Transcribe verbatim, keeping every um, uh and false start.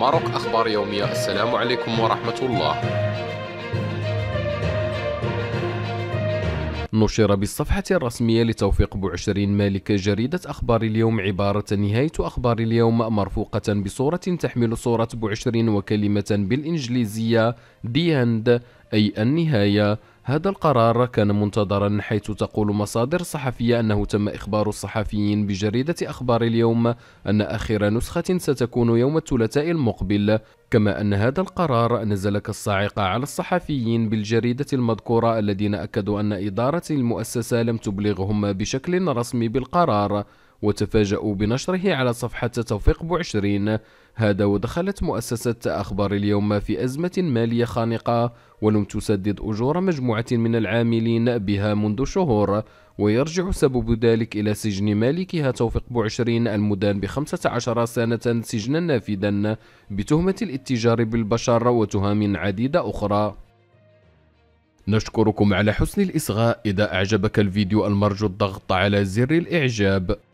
ماروك أخبار يومية. السلام عليكم ورحمة الله. نشر بالصفحة الرسمية لتوفيق بوعشرين مالك جريدة أخبار اليوم عبارة نهاية أخبار اليوم مرفوقة بصورة تحمل صورة بوعشرين وكلمة بالإنجليزية The End أي النهاية. هذا القرار كان منتظرا، حيث تقول مصادر صحفية أنه تم إخبار الصحفيين بجريدة أخبار اليوم أن آخر نسخة ستكون يوم الثلاثاء المقبل، كما أن هذا القرار نزل كالصاعقة على الصحفيين بالجريدة المذكورة الذين أكدوا أن إدارة المؤسسة لم تبلغهم بشكل رسمي بالقرار، وتفاجؤوا بنشره على صفحة توفيق بوعشرين. هذا ودخلت مؤسسة أخبار اليوم في أزمة مالية خانقة، ولم تسدد أجور مجموعة من العاملين بها منذ شهور، ويرجع سبب ذلك إلى سجن مالكها توفيق بوعشرين المدان بخمسة عشر سنة سجنا نافذا بتهمة الاتجار بالبشر وتهم عديدة أخرى. نشكركم على حسن الإصغاء. إذا أعجبك الفيديو المرجو الضغط على زر الإعجاب.